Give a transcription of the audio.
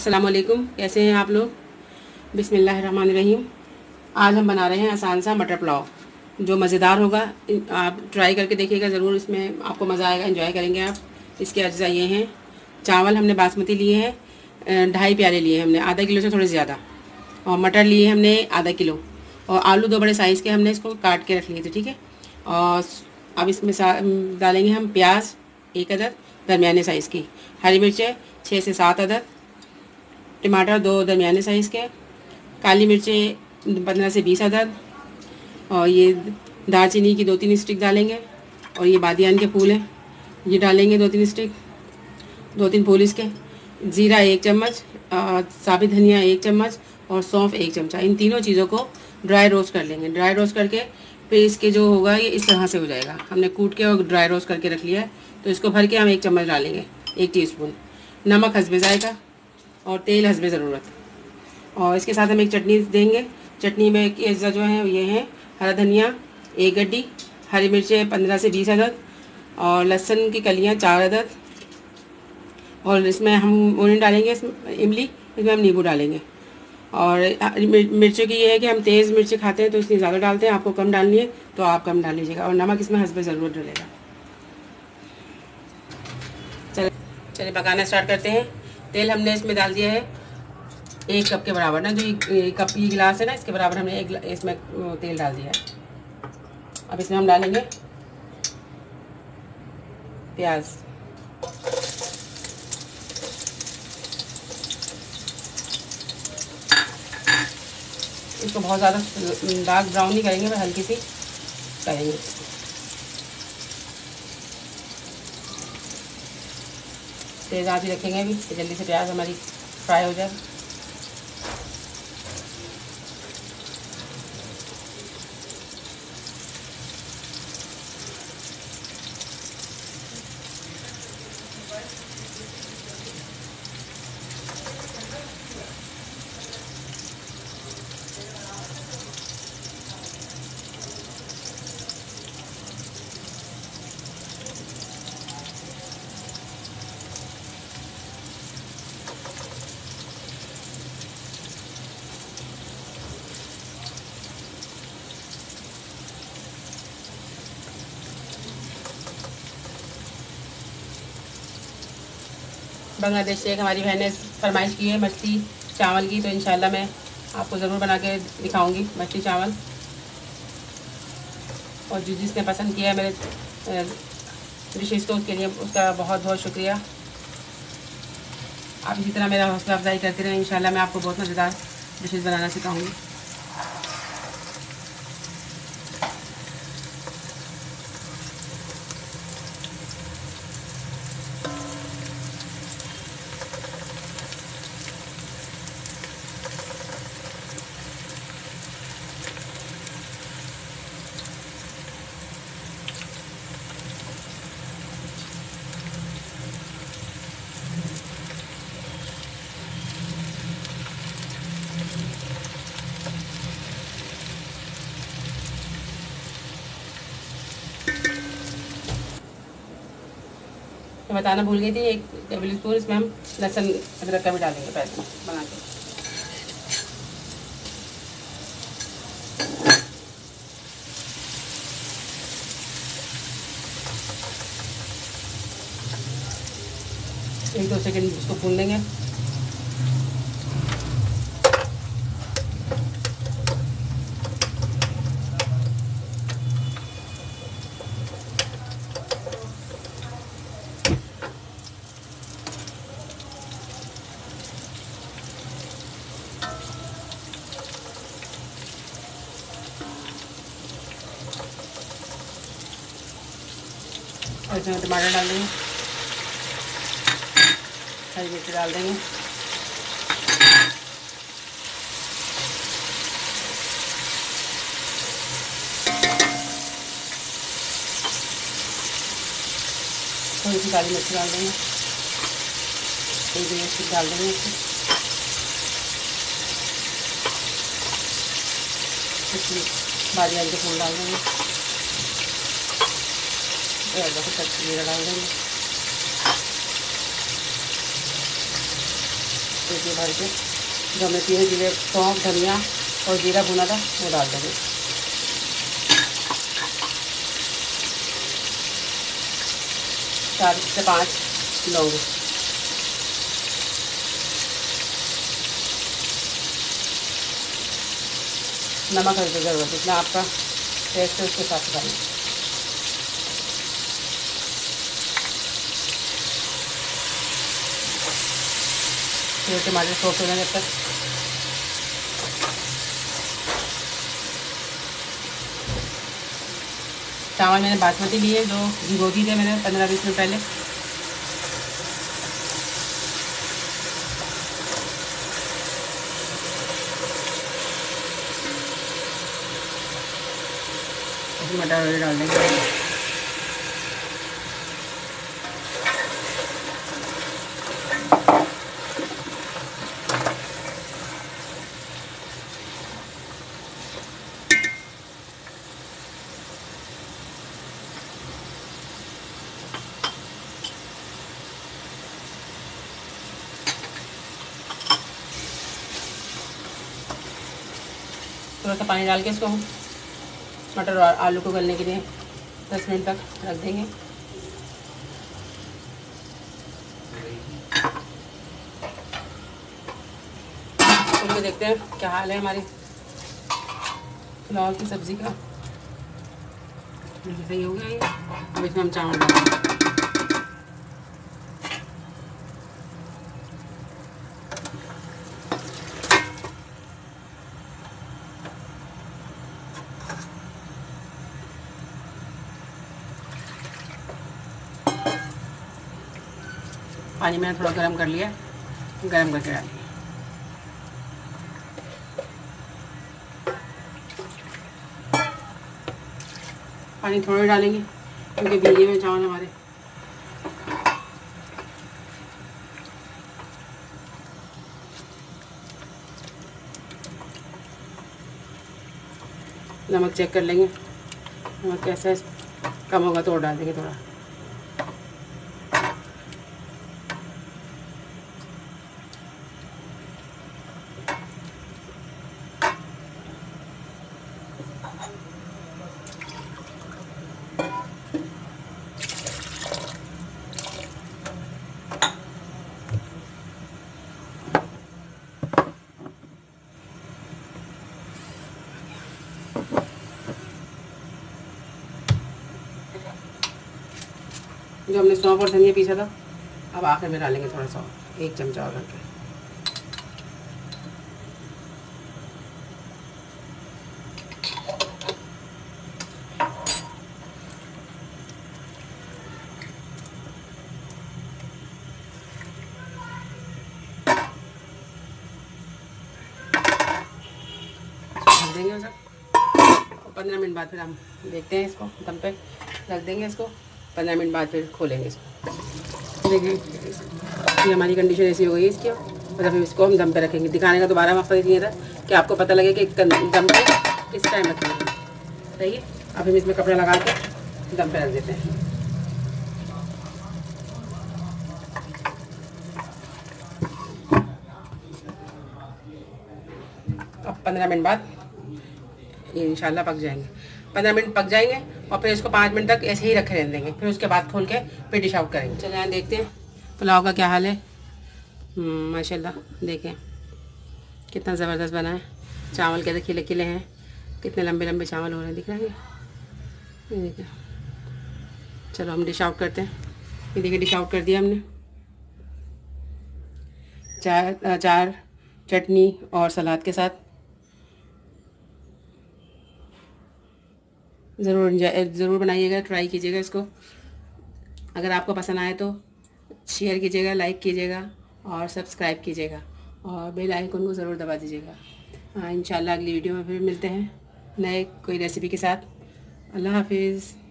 अस्सलाम वालेकुम, कैसे हैं आप लोग। बिस्मिल्लाहिर्रहमानिर्रहीम। आज हम बना रहे हैं आसान सा मटर पुलाव जो मज़ेदार होगा। आप ट्राई करके देखिएगा ज़रूर, इसमें आपको मज़ा आएगा, एंजॉय करेंगे आप। इसके अज्जा ये हैं। चावल हमने बासमती लिए हैं, 2.5 प्याले लिए हमने, आधा किलो से थोड़े ज़्यादा। और मटर लिए हमने आधा किलो। और आलू 2 बड़े साइज़ के हमने इसको काट के रख लिए थे, ठीक है। और अब इसमें डालेंगे हम प्याज 1 अदद दरमियाने साइज़ की, हरी मिर्चें 6 से 7 अदद, टमाटर 2 दरमियाने साइज़ के, काली मिर्चें 15 से 20 अदद, और ये दालचीनी की 2-3 स्टिक डालेंगे। और ये बादियान के फूल हैं, ये डालेंगे 2-3 स्टिक, 2-3 फूल इसके। ज़ीरा 1 चम्मच, साबित धनिया 1 चम्मच और सौंफ 1 चमचा। इन तीनों चीज़ों को ड्राई रोस्ट कर लेंगे। ड्राई रोस्ट करके फिर इसके जो होगा ये इस तरह से हो जाएगा। हमने कूट के और ड्राई रोस्ट करके रख लिया है, तो इसको भर के हम 1 चम्मच डालेंगे, 1 टीस्पून। नमक हस्बे जायका और तेल हस्बे ज़रूरत। और इसके साथ हम एक चटनी देंगे। चटनी में एक अज्जा जो है ये है हरा धनिया 1 गड्डी, हरी मिर्चें 15 से 20 अदद, और लहसुन की कलियाँ 4 अदद। और इसमें हम ओनियन डालेंगे, इसमें इमली, इसमें हम नींबू डालेंगे। और मिर्चों की ये है कि हम तेज़ मिर्ची खाते हैं तो इसलिए ज़्यादा डालते हैं, आपको कम डालनी है तो आप कम डाल लीजिएगा। और नमक इसमें हस्बे ज़रूर डलेगा। चलिए पकाना स्टार्ट करते हैं। तेल हमने इसमें डाल दिया है 1 कप के बराबर ना, जो ये कप ये गिलास है ना, इसके बराबर हमने इसमें तेल डाल दिया है। अब इसमें हम डालेंगे प्याज। इसको बहुत ज़्यादा डार्क ब्राउन नहीं करेंगे, बस हल्की सी करेंगे। तेज़ आंच ही रखेंगे अभी, तो जल्दी से प्याज हमारी फ्राई हो जाए। बांग्लादेश से एक हमारी बहन ने फरमाइश की है मछली चावल की, तो इंशाल्लाह मैं आपको ज़रूर बना के दिखाऊंगी मछली चावल। और जिसने पसंद किया है मेरे डिशेज़ को, उसके लिए उसका बहुत बहुत शुक्रिया। आप इसी तरह मेरा हौसला अफजाई करते रहें, इंशाल्लाह मैं आपको बहुत मज़ेदार डिशेज़ बनाना सिखाऊंगी। मैं बताना भूल गई थी, 1 टेबल स्पून इसमें हम लहसुन अदरक का भी डालेंगे पेस्ट में बना के। एक 2 सेकंड इसको भून देंगे। और इसमें टमाटर डाल देंगे, हरी मिर्च डाल देंगे, थोड़ी सी काली मिर्च डाल देंगे, 1 मिर्च डाल देंगे, इसमें बादियान के फूल डाल देंगे, जीरा डाल देंगे। देखिए भर के जो हमने 3 जीरे, सौंफ, धनिया और जीरा भुना था वो डाल देंगे। 4 से 5 लौंग, नमक हल्दी ज़रूरत जितना आपका टेस्ट है उसके हिसाब से डालें। फिर टमाटर सॉस हो जाए जब तक। चावल मैंने बासमती लिए जो भिगो दिए थे मैंने 15-20 मिनट पहले। मटर डाल देंगे। थोड़ा सा पानी डाल के इसको मटर और आलू को गलने के लिए 10 मिनट तक रख देंगे। तो देखते हैं क्या हाल है हमारी पुलाव की सब्ज़ी का। सही हो गया ये। अब इसमें हम चावल डालेंगे। पानी मैंने थोड़ा गर्म कर लिया, गर्म करके डालिए। पानी थोड़ा ही डालेंगे क्योंकि भीगे में चावल हमारे। नमक चेक कर लेंगे, नमक कैसा है, कम होगा तो और डाल देंगे थोड़ा। जो हमने सौंफ और धनिया पीसा था अब आखिर में डालेंगे थोड़ा सा, 1 चमचा और करके। देंगे सब 15 मिनट बाद फिर हम देखते हैं इसको, दम पे रख देंगे इसको। 15 मिनट बाद फिर खोलेंगे इसको। देखिए ये हमारी कंडीशन ऐसी हो गई है इसकी। और फिर इसको हम दम पे रखेंगे। दिखाने का दोबारा मकसद इसलिए था कि आपको पता लगे कि दम पे किस टाइम रखेंगे। सही है। अब हम इसमें कपड़ा लगा के दम पे रख देते हैं। अब 15 मिनट बाद ये इंशाल्लाह पक जाएंगे। 15 मिनट पक जाएंगे और फिर इसको 5 मिनट तक ऐसे ही रखे रहने देंगे। फिर उसके बाद खोल के फिर डिश आउट करेंगे। चलिए यहाँ देखते हैं पुलाव का क्या हाल है। माशाल्लाह देखें कितना ज़बरदस्त बना है। चावल कैसे खिले खिले हैं, कितने लंबे लंबे चावल हो रहे हैं, दिख रहे हैं ये देखिए। चलो हम डिश आउट करते हैं। ये देखिए डिश आउट कर दिया हमने। चार चटनी और सलाद के साथ। ज़रूर बनाइएगा, ट्राई कीजिएगा इसको। अगर आपको पसंद आए तो शेयर कीजिएगा, लाइक कीजिएगा और सब्सक्राइब कीजिएगा और बेल आइकन को ज़रूर दबा दीजिएगा। इंशाल्लाह अगली वीडियो में फिर मिलते हैं नए कोई रेसिपी के साथ। अल्लाह हाफिज़।